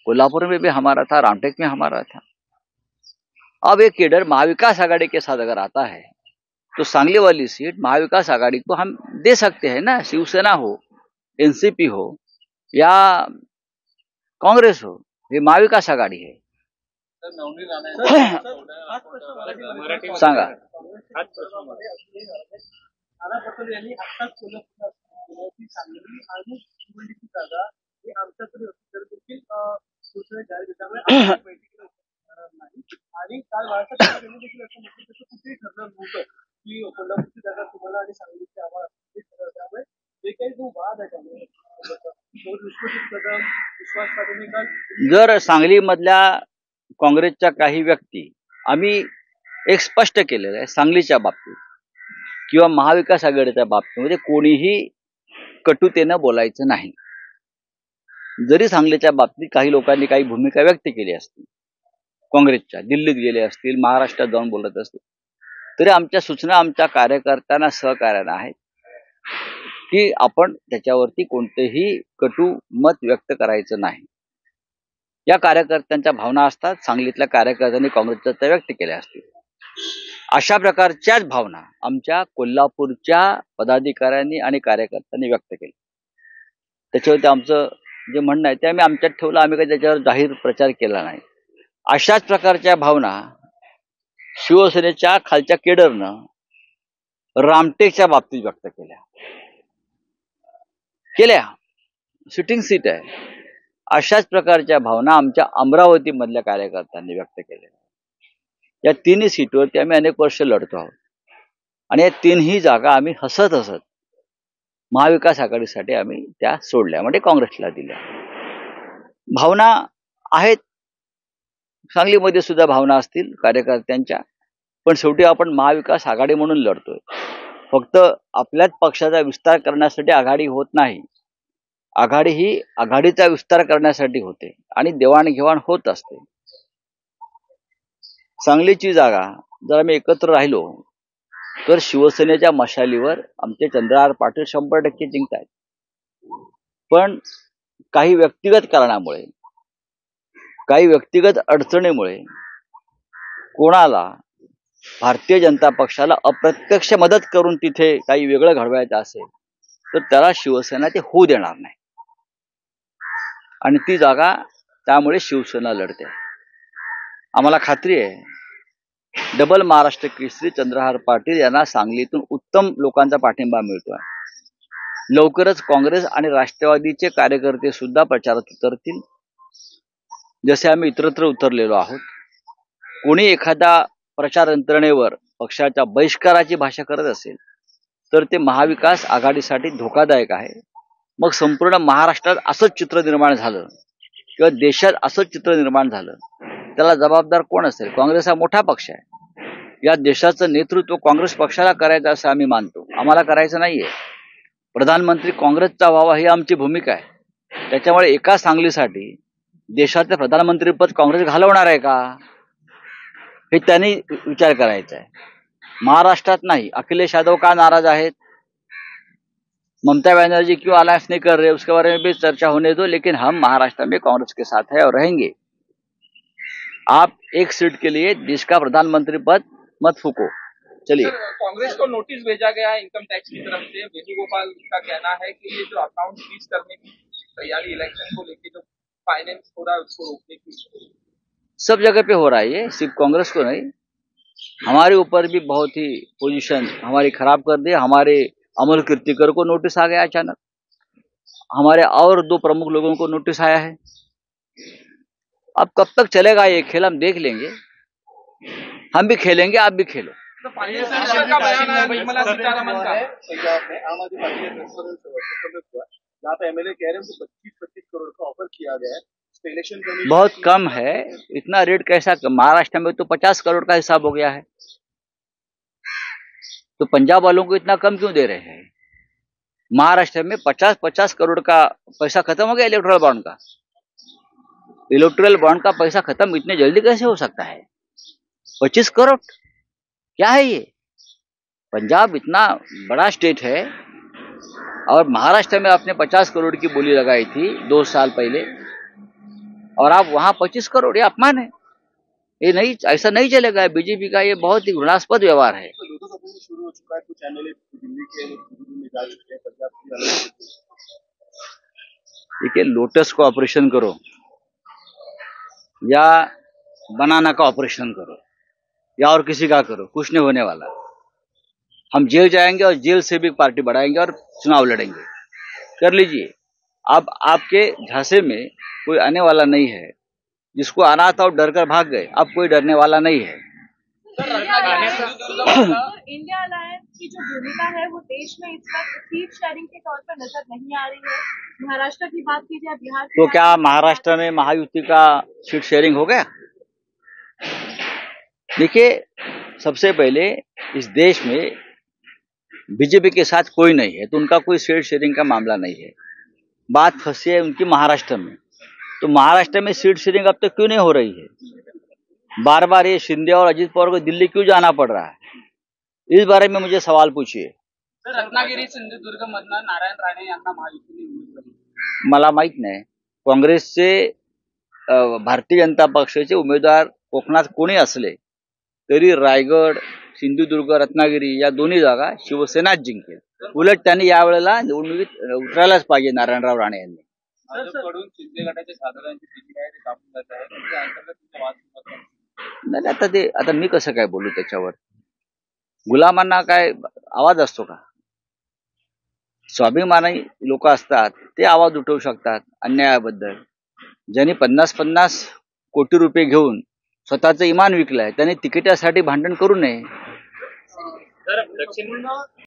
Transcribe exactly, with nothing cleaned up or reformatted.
कोल्हापुर में भी हमारा था, रामटेक में हमारा था। अब एक केडर महाविकास आघाड़ी के साथ अगर आता है तो सांगली वाली सीट महाविकास आघाड़ी को हम दे सकते हैं ना। शिवसेना हो, एनसीपी हो या कांग्रेस हो, ये महाविकास आघाडी है। सांगा आणि काल वारसा त्यांनी देखील असं म्हटलं की कुठेही ठरलं नव्हतं की कोल्हापूरची जागा तुम्हाला आणि सांगलीची आम्हाला ठरलं। त्यामुळे जे काही जो वाद आहे त्यामुळे विश्वजित कदम, विश्वास पाटील काल जर सांगली मधल्या काँग्रेसच्या काही व्यक्ती आम्ही एक स्पष्ट केलेलं आहे, सांगलीच्या बाबतीत किंवा महाविकास आघाडीच्या बाबतीमध्ये कोणीही कटुतेनं बोलायचं नाही। जरी सांगलीच्या बाबतीत काही लोकांनी काही भूमिका व्यक्त केली असती, काँग्रेसच्या दिल्लीत गेले असतील, महाराष्ट्रात जाऊन बोलत असतील, तरी आमच्या सूचना आमच्या कार्यकर्त्यांना सहकार्यानं आहेत की आपण त्याच्यावरती कोणतेही कटू मत व्यक्त करायचं नाही। या कार्यकर्त्यांच्या भावना असतात, सांगलीतल्या कार्यकर्त्यांनी काँग्रेसच्या त्या व्यक्त केल्या असतील। अशा प्रकारच्याच भावना आमच्या कोल्हापूरच्या पदाधिकाऱ्यांनी आणि कार्यकर्त्यांनी व्यक्त केली। त्याच्यावरती आमचं जे म्हणणं आहे ते आम्ही आमच्यात ठेवलं, आम्ही काही त्याच्यावर जाहीर प्रचार केला नाही। अशाच प्रकारच्या भावना शिवसेनेच्या खालच्या केडरनं रामटेकच्या बाबतीत व्यक्त केल्या केल्या सिटिंग सीट आहे। अशाच प्रकारच्या भावना आमच्या अमरावती मधल्या कार्यकर्त्यांनी व्यक्त केल्या। या तिन्ही सीटवरती आम्ही अनेक वर्ष लढतो आहोत आणि या तिन्ही जागा आम्ही हसत हसत महाविकास आघाडीसाठी आम्ही त्या सोडल्या, म्हणजे काँग्रेसला दिल्या। भावना आहेत, सांगलीमध्ये सुद्धा भावना असतील कार्यकर्त्यांच्या, पण शेवटी आपण महाविकास आघाडी म्हणून लढतोय। फक्त आपल्याच पक्षाचा विस्तार करण्यासाठी आघाडी होत नाही, आघाडी ही आघाडीचा विस्तार करण्यासाठी होते आणि देवाणघेवाण होत असते। सांगलीची जागा जर आम्ही एकत्र राहिलो तर शिवसेनेच्या मशालीवर आमचे चंद्रहार पाटील शंभर टक्के जिंकतायत, पण काही व्यक्तिगत कारणामुळे, काही व्यक्तिगत अडचणीमुळे कोणाला भारतीय जनता पक्षाला अप्रत्यक्ष मदत करून तिथे काही वेगळं घडवायचं असेल तर त्याला शिवसेना ते होऊ देणार नाही आणि ती जागा त्यामुळे शिवसेना लढते। आम्हाला खात्री आहे डबल महाराष्ट्र केसरी चंद्रहार पाटील यांना सांगलीतून उत्तम लोकांचा पाठिंबा मिळतोय। लवकरच काँग्रेस आणि राष्ट्रवादीचे कार्यकर्ते सुद्धा प्रचारात उतरतील, जसे आम्ही इतरत्र उतरलेलो आहोत। कोणी एखादा प्रचार यंत्रणेवर पक्षाच्या बहिष्काराची भाषा करत असेल तर ते महाविकास आघाडीसाठी धोकादायक आहे। मग संपूर्ण महाराष्ट्रात असंच चित्र निर्माण झालं किंवा देशात असंच चित्र निर्माण झालं, त्याला जबाबदार कोण असेल? काँग्रेस हा मोठा पक्ष आहे, या देशाचं नेतृत्व काँग्रेस पक्षाला करायचं असं आम्ही मानतो, आम्हाला करायचं नाहीये। प्रधानमंत्री काँग्रेसचा व्हावा ही आमची भूमिका आहे। त्याच्यामुळे एका सांगलीसाठी देशाचं प्रधानमंत्रीपद काँग्रेस घालवणार आहे का, हे त्यांनी विचार करायचा आहे। महाराष्ट्रात नाही। अखिलेश यादव का नाराज आहेत? ममता बनर्जी क्यों अलायंस नहीं कर रहे, उसके बारे में भी चर्चा होने दो, लेकिन हम महाराष्ट्र में कांग्रेस के साथ है और रहेंगे। आप एक सीट के लिए देश का प्रधानमंत्री पद मत फूको। चलिए, कांग्रेस को नोटिस भेजा गया है इनकम टैक्स की तरफ से। वेणुगोपाल का कहना है कि ये जो अकाउंट फ्रीज करने की तैयारी इलेक्शन को लेकर जो फाइनेंस हो रहा है उसको रोकने की सब जगह पे हो रहा है, ये सिर्फ कांग्रेस को नहीं, हमारे ऊपर भी बहुत ही पोजीशन हमारी खराब कर दी। हमारे अमल कीर्तिकर को नोटिस आ गया अचानक, हमारे और दो प्रमुख लोगों को नोटिस आया है। अब कब तक चलेगा ये खेल हम देख लेंगे, हम भी खेलेंगे, आप भी खेलो। तो फाइनेंस मिनिस्टर का बयान है निर्मला सीतारमण का पंजाब में आम आदमी पार्टी के ट्रांसपेरेंट हुआ, जहाँ पे एमएलए कह रहे हैं उनको पच्चीस पच्चीस करोड़ का ऑफर किया गया है। बहुत कम है, इतना रेट कैसा? महाराष्ट्र में तो पचास करोड़ का हिसाब हो गया है, तो पंजाब वालों को इतना कम क्यों दे रहे हैं? महाराष्ट्र में पचास पचास करोड़ का पैसा खत्म हो गया इलेक्टोरल बॉन्ड का। इलेक्टोरल बॉन्ड का पैसा खत्म इतने जल्दी कैसे हो सकता है? पच्चीस करोड़ क्या है ये? पंजाब इतना बड़ा स्टेट है और महाराष्ट्र में आपने पचास करोड़ की बोली लगाई थी दो साल पहले, और आप वहां पच्चीस करोड़, ये अपमान है। ये नहीं, ऐसा नहीं चलेगा। बीजेपी का ये बहुत ही घृणास्पद व्यवहार है। तो लोटस ऑपरेशन शुरू हो चुका है, कुछ एमएलए दिल्ली के दिल्ली में जा चुके हैं, पंजाब की अलग। देखिए, लोटस को ऑपरेशन करो या बनाना का ऑपरेशन करो या और किसी का करो, कुछ नहीं होने वाला। हम जेल जाएंगे और जेल से भी पार्टी बढ़ाएंगे और चुनाव लड़ेंगे। कर लीजिए। अब आपके झांसे में कोई आने वाला नहीं है। जिसको आना था वो डर कर भाग गए, अब कोई डरने वाला नहीं है। इंडिया अलायंस की जो भूमिका है वो देश में इस वक्त सीट शेयरिंग के तौर पर नजर नहीं आ रही है। महाराष्ट्र की बात की जाए, बिहार की तो क्या महाराष्ट्र में महायुति का सीट शेयरिंग हो गया? देखिए, सबसे पहले इस देश में बीजेपी के साथ कोई नहीं है, तो उनका कोई सीट शेयरिंग का मामला नहीं है। बात फंसी है उनकी महाराष्ट्र में। तो महाराष्ट्र में सीट शेयरिंग अब तक क्यों नहीं हो रही है? बार बार ये शिंदे और अजित पवार को दिल्ली क्यों जाना पड़ रहा है? इस बारे में मुझे सवाल पूछिए। रत्नागिरी सिंधुदुर्ग मधनं नारायण राणे यांना महायुतीने उमेदवारी. मला माहित नाही. काँग्रेसचे भारतीय जनता पक्षाचे उमेदवार कोकणात कोणी असले तरी रायगड, सिंधुदुर्ग, रत्नागिरी या दोन्ही जागा शिवसेनाच जिंकेल. उलट त्यांनी यावेळेला निवडणुकीत उतरायलाच पाहिजे नारायणराव राणे यांनी. भाजपकडून शिंदे गटाच्या खासदारांची तिकीट आहे ते कापून जात आहे. त्याच्या अंतर्गत तुमचा वाद सुरू आहे. नाही, आता ते आता मी कसं काय बोलू त्याच्यावर? गुलामांना काय आवाज असतो का? स्वाभिमानी लोक असतात, ते आवाज उठवू शकतात अन्यायाबद्दल. ज्यांनी पन्नास पन्नास कोटी रुपये घेऊन स्वतःचं इमान विकलंय, त्याने तिकिटासाठी भांडण करू नये. तर दक्षिण